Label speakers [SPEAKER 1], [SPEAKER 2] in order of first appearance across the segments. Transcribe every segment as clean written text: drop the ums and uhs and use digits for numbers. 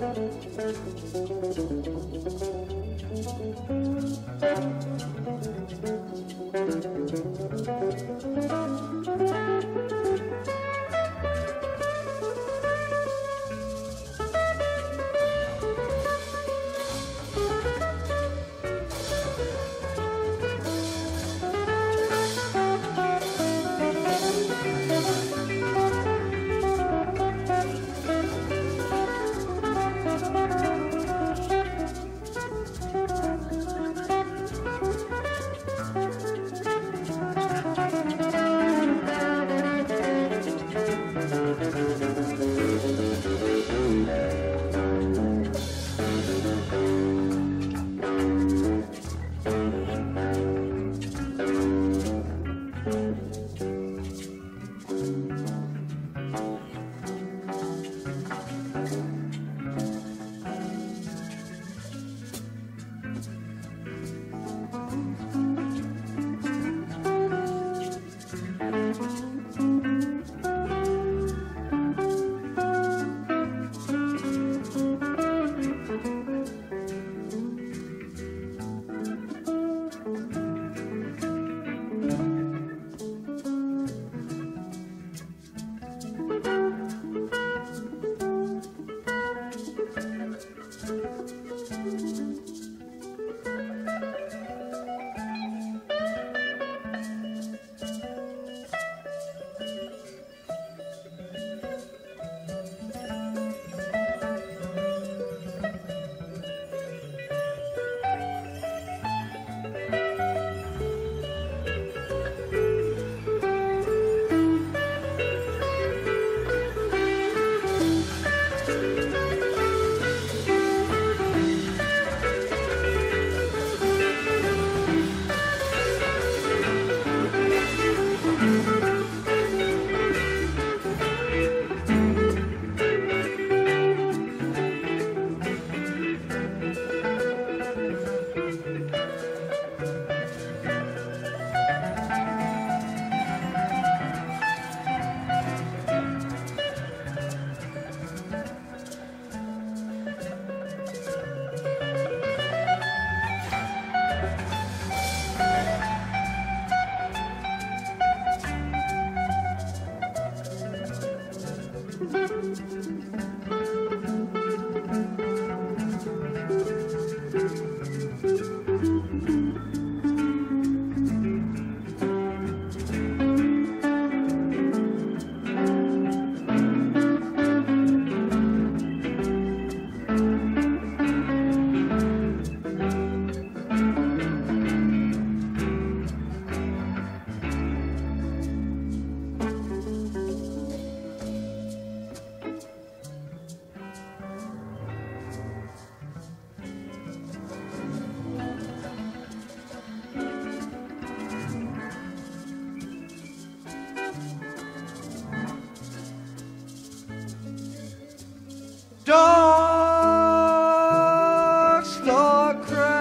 [SPEAKER 1] Dark star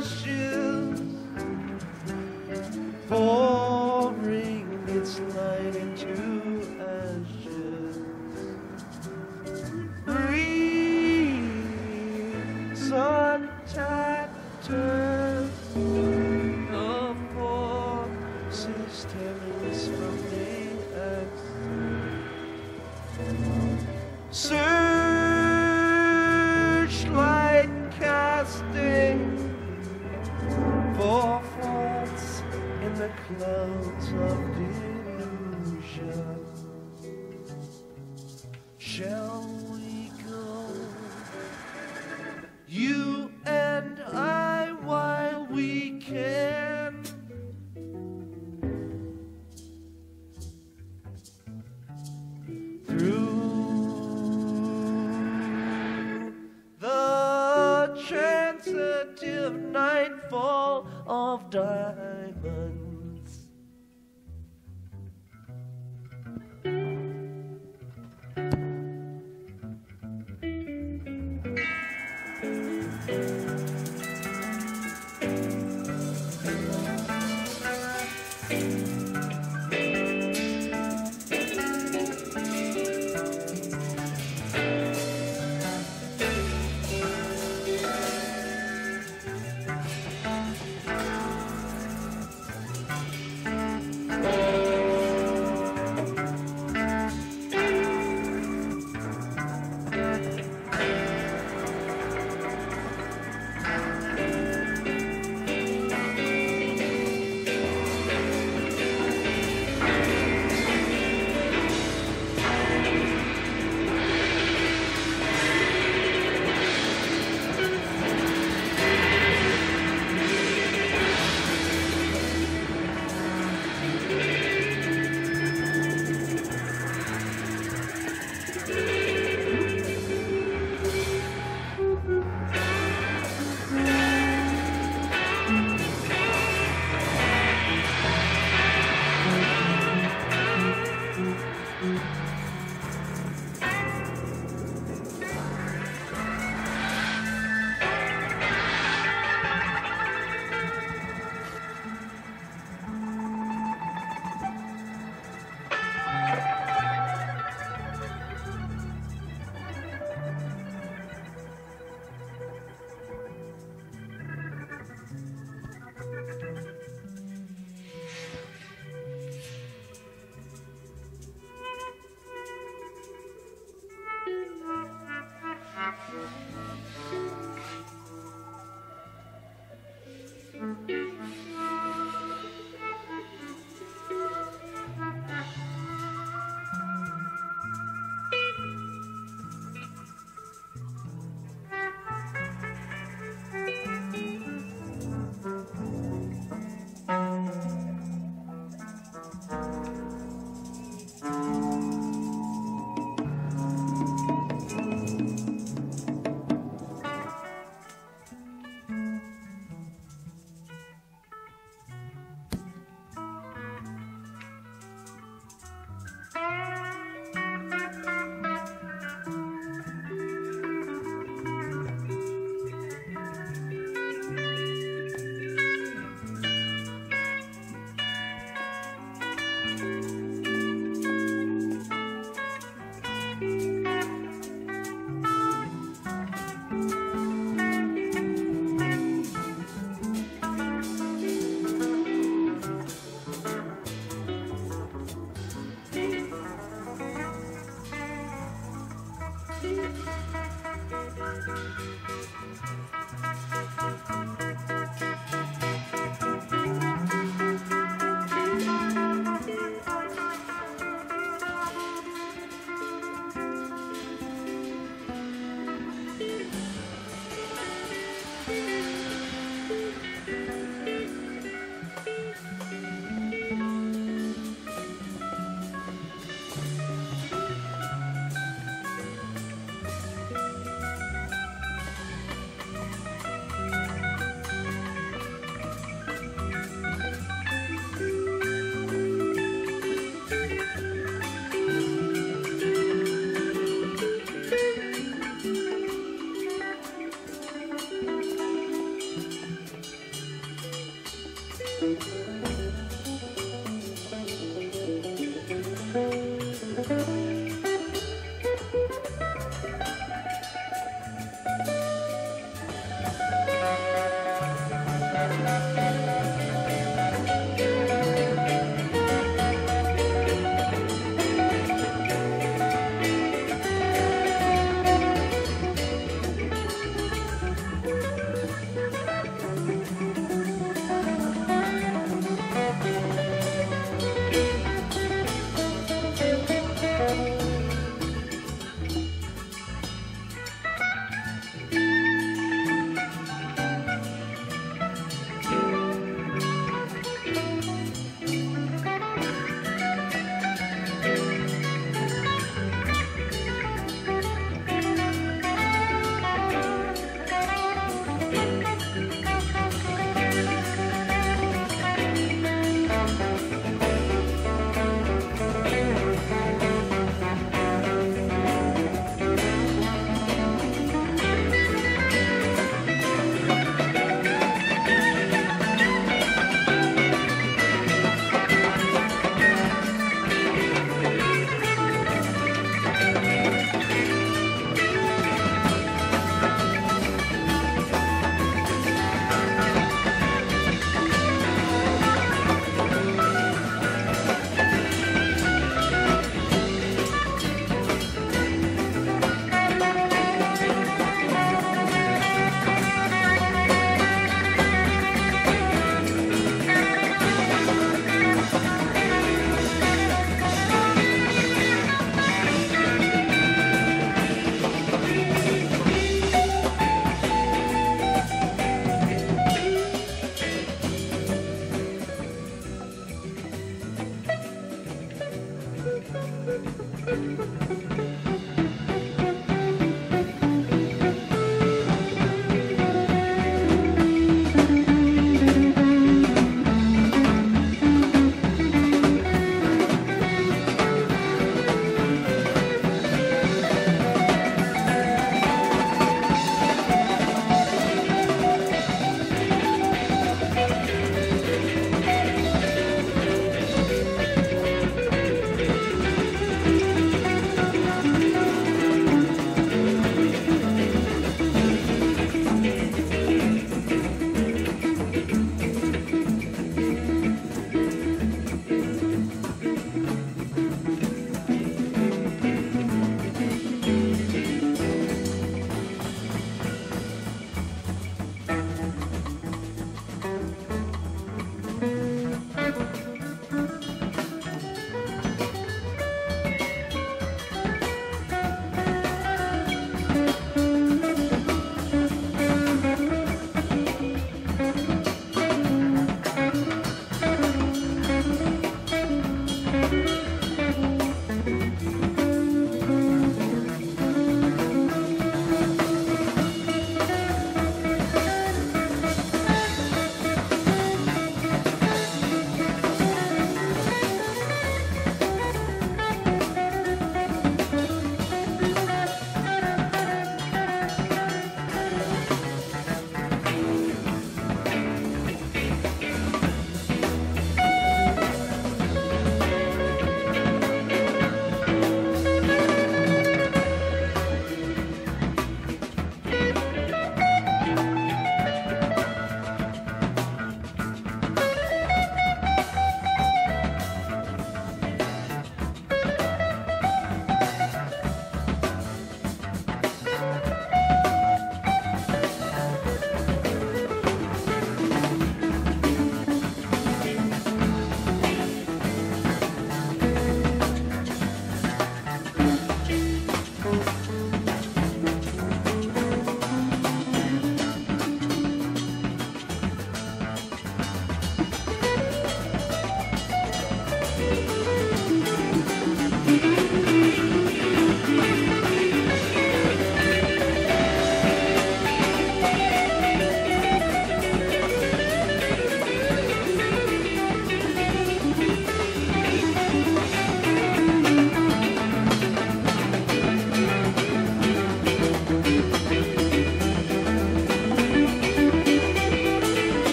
[SPEAKER 1] crashes, pouring its light into ashes. Breeze untattered, the forces terrors from the exit. Searchlight casting for faults in the clouds of delusion. Shall we go, you and I, while we can? Through transitive nightfall of diamonds.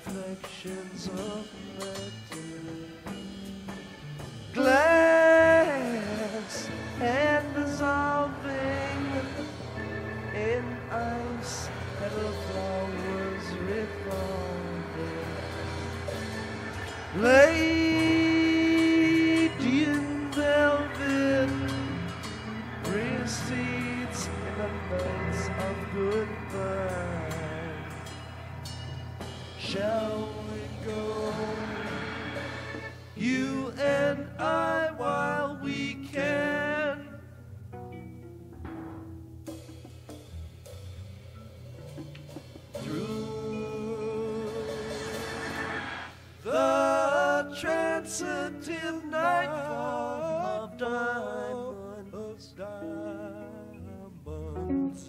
[SPEAKER 1] reflections of matter. Glass and dissolving in ice, petal flowers revolving. Radiant velvet recedes in the nights of goodbye. Shall we go, you and I, while we can? Through the transitive nightfall of diamonds, diamonds.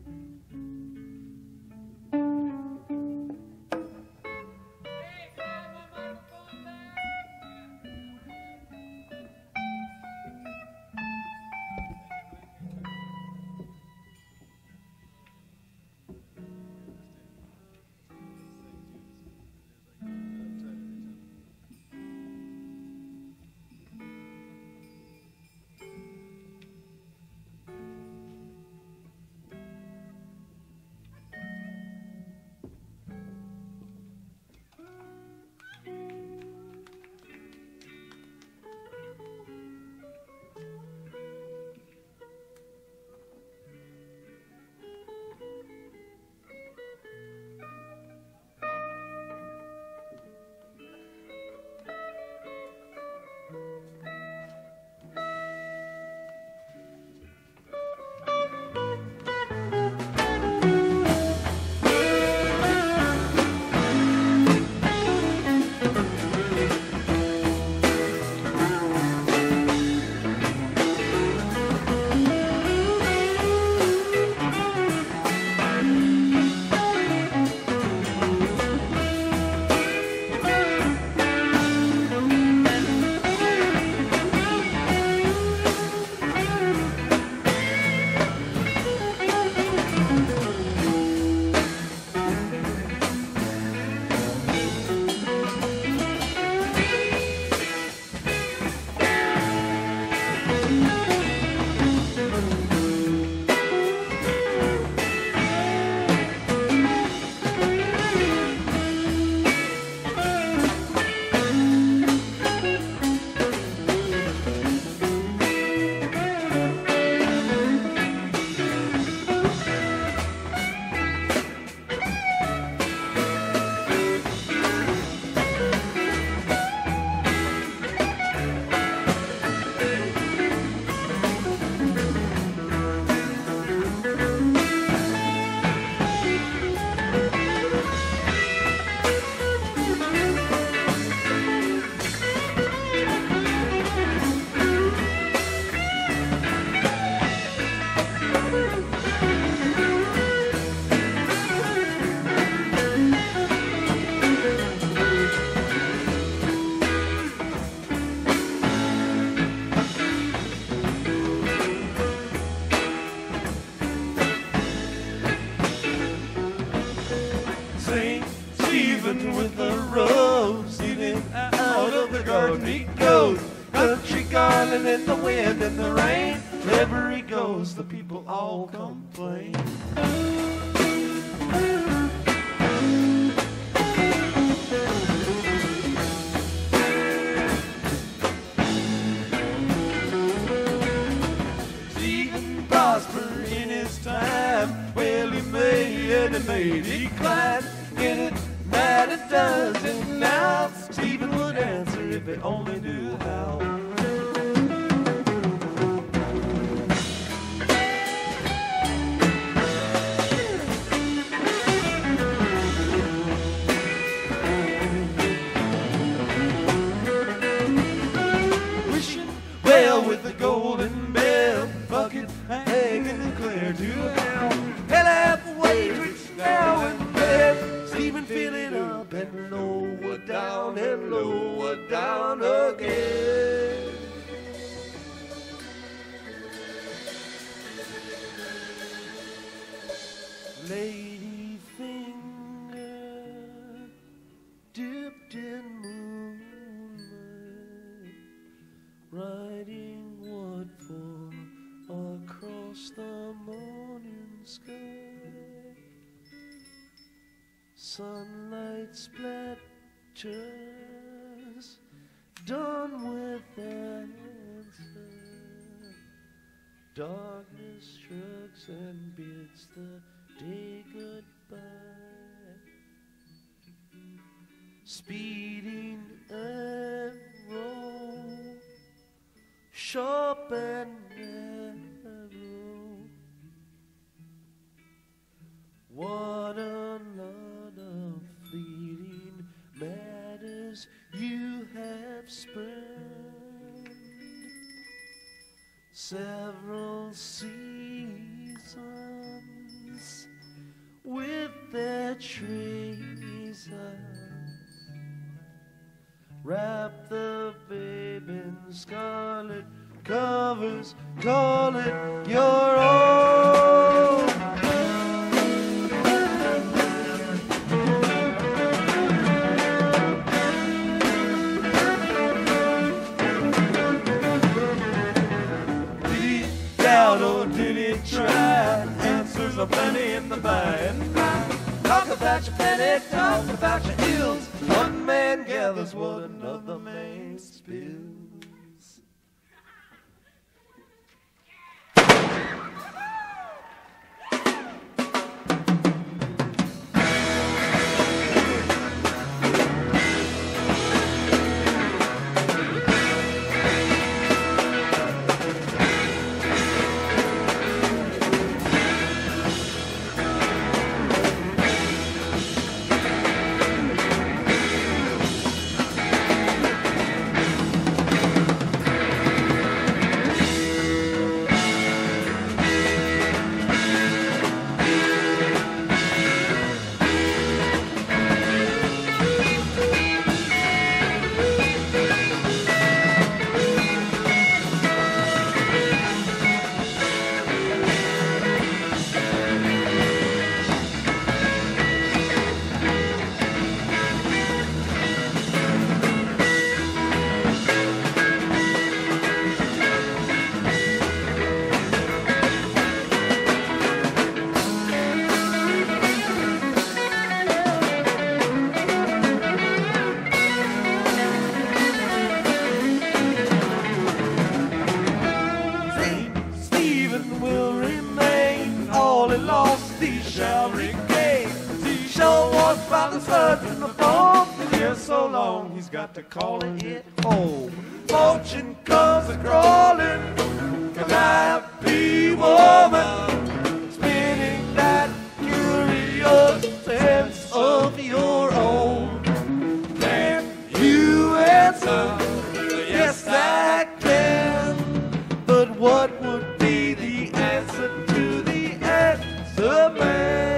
[SPEAKER 1] With a rose leading out of the garden he goes, country garland in the wind and the rain. Wherever he goes, the people all complain. Stephen prospered in his time. Well, he made and he made, he climbed. Get it? That it doesn't now. Stephen would answer if he only knew how. Wishing well with the golden bell, bucket hanging clear to hell. Hell halfway rich now and then. Stephen filling up and lower down again. Lady finger across the morning sky. Sunlight splatters, done with answer. Darkness shrugs and bids the day goodbye. Speeding arrow, sharp and narrow. What a lot of fleeting matters you have spurned. Several seasons with their traces. Wrap the babe in scarlet covers, call it your own. Did he doubt or did he try? Answers are plenty in the by and by. Talk about your penny, talk about your ills. One man gathers what another man spills. He's got to call it home. Fortune comes a-crawling, calliope woman, spinning that curious sense of your own. Can you answer? Yes, I can. But what would be the answer to the answer man?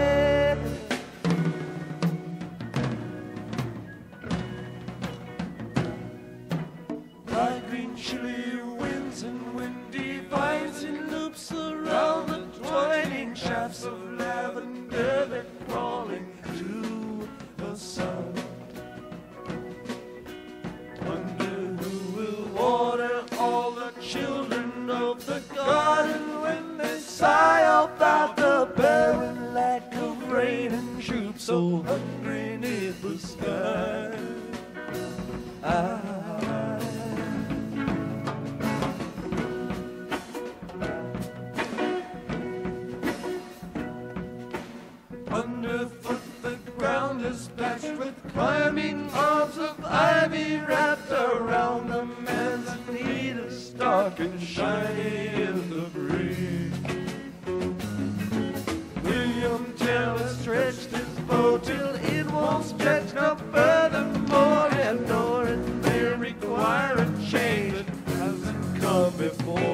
[SPEAKER 1] High green chilly winds and windy vines in loops around the twining shafts of lavender that crawling to the sun. Wonder who will water all the children of the garden when they sigh about the barren lack of rain and droop so hungry neath the sky. Underfoot the ground is patched with climbing arms of ivy wrapped around the man's need of stark and shiny in the breeze. William Taylor stretched his bow till it won't stretch no furthermore, and nor it may require a change that hasn't come before.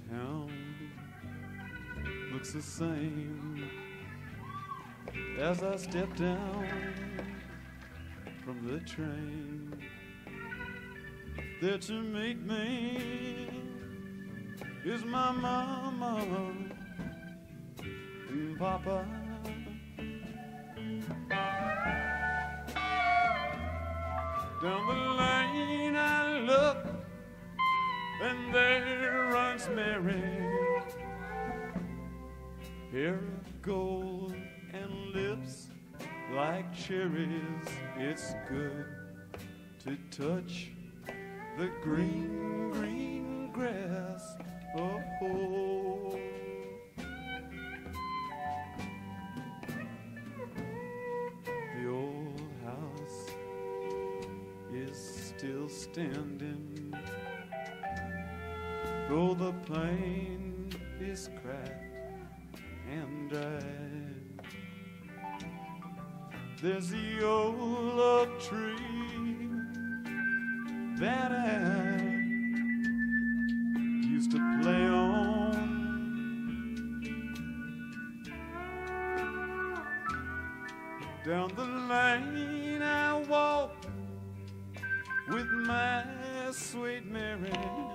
[SPEAKER 1] town looks the same as I step down from the train. There to meet me is my mama and papa. Down the lane I look, and there runs Mary, hair of gold and lips like cherries. It's good to touch the green, green grass. Oh, oh. The old house is still standing, though the paint is cracked and dried. There's the old oak tree that I used to play on. Down the lane I walk with my sweet Mary,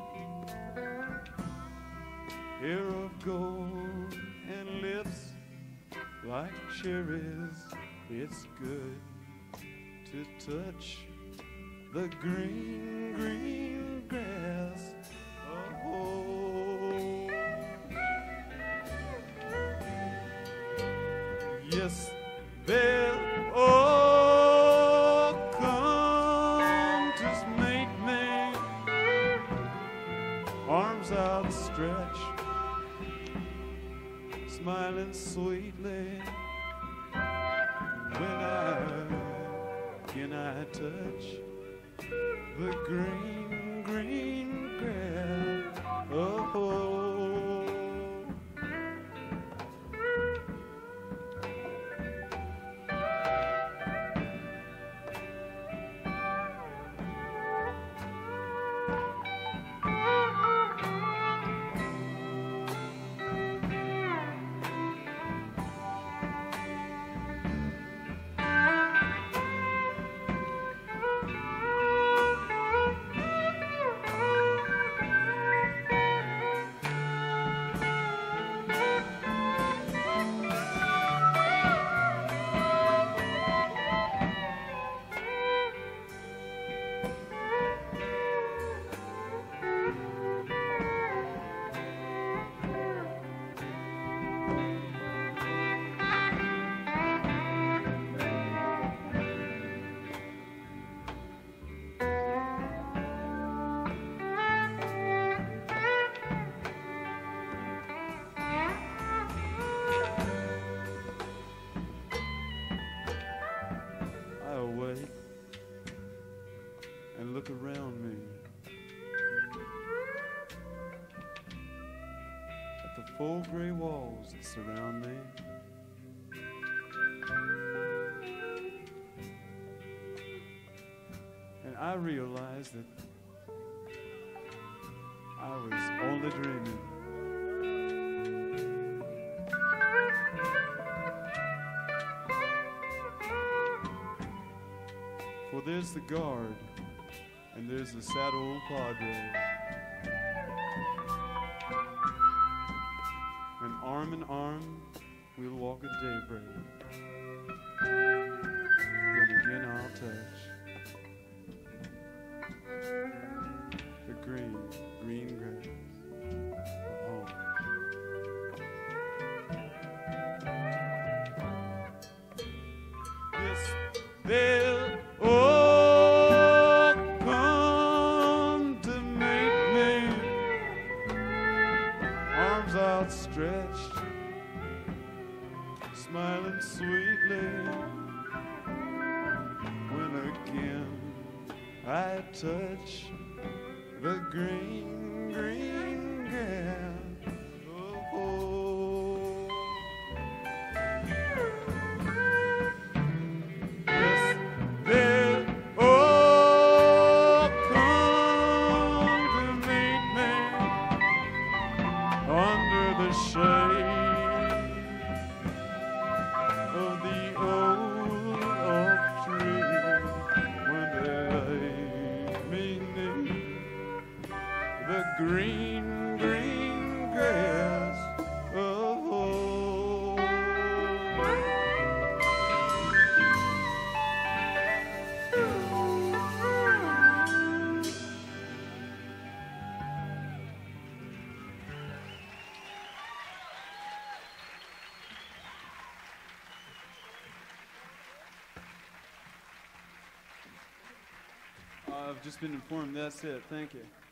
[SPEAKER 1] hair of gold and lips like cherries. It's good to touch the green, green grass. Oh, yes, they'll all come to meet me, arms outstretched, smiling sweetly. When I touch the green, green grass. Oh, and look around me at the full gray walls that surround me. And I realized that I was only dreaming. For there's the guard, and there's the sad old padre, and arm in arm we'll walk at daybreak. When again I'll touch the green, green grass of home. Yes, they'll all come to meet me, arms outstretched, smiling sweetly. When again I touch the green, green grass. Oh, yes, they'll all come to meet me, under the shade of the old oak tree when they laid me neath the green, green grass of home.
[SPEAKER 2] I've just been informed that's it. Thank you.